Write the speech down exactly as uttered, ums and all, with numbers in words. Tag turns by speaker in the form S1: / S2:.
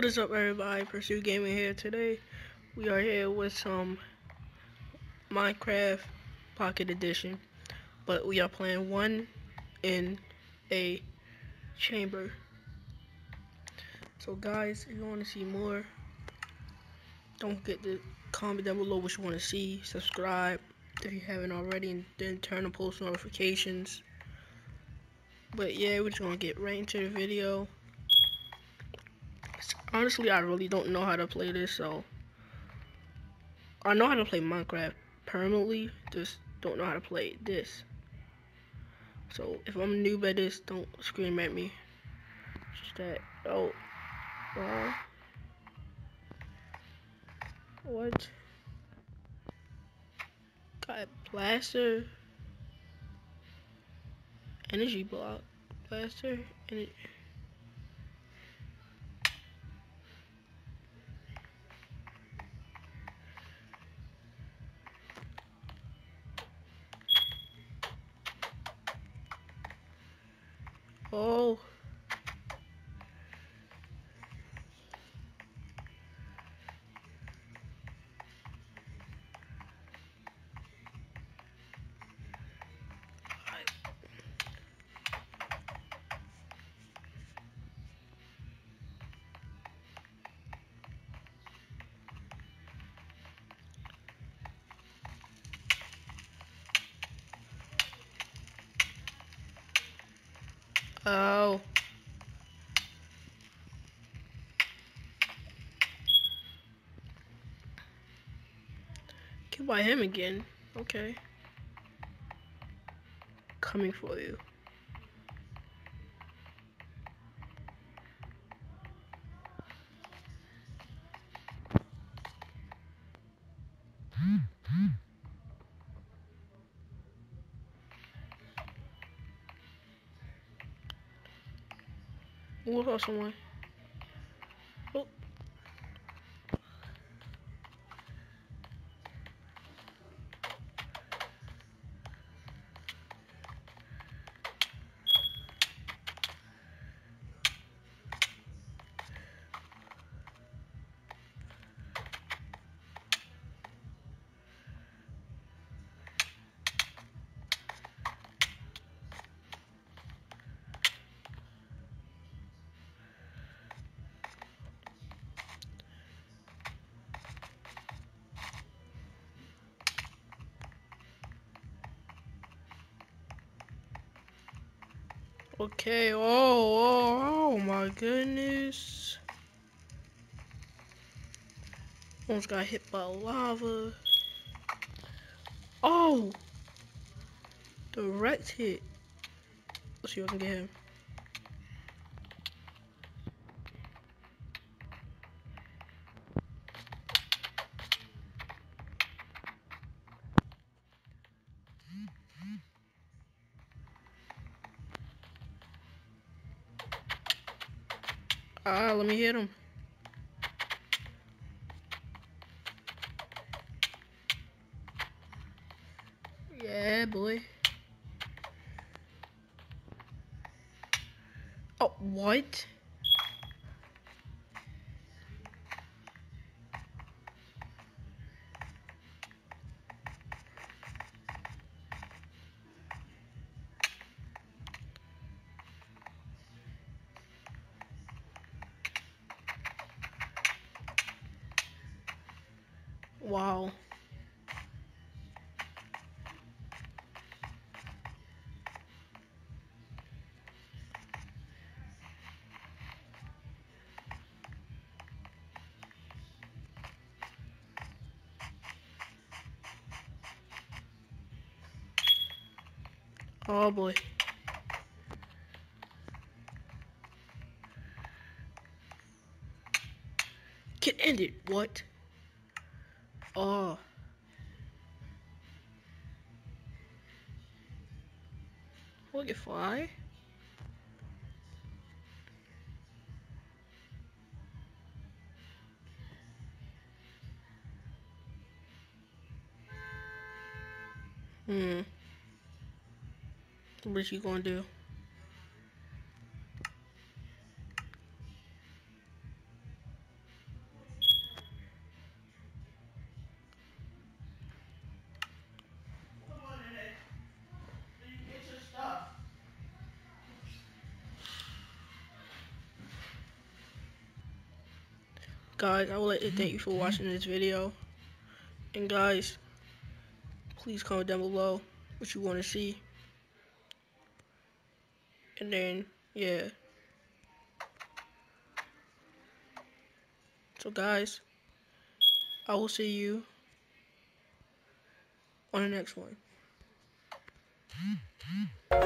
S1: What is up, everybody? Pursue Gaming here. Today we are here with some Minecraft Pocket Edition, but we are playing one in a chamber. So guys, if you want to see more, don't forget to comment down below what you want to see. Subscribe if you haven't already, and then turn on post notifications. But yeah, we're just gonna get right into the video. Honestly, I really don't know how to play this, so I know how to play Minecraft permanently, just don't know how to play this. So if I'm new at this, don't scream at me. Just that. Oh, wow. What? Got blaster, energy block, blaster, energy. Oh. Oh. Killed by him again. Okay. Coming for you. What about someone? Oh. Okay, oh, oh, oh my goodness. Almost got hit by lava. Oh! Direct hit. Let's see if I can get him. Ah, let me hit him. Yeah, boy. Oh, what? Wow. Oh boy. Get ended. What? Oh. Look at fly. Hmm. What you gonna do? guys, I would like to thank you for watching this video. And guys, please comment down below what you want to see. And then, yeah. So guys, I will see you on the next one.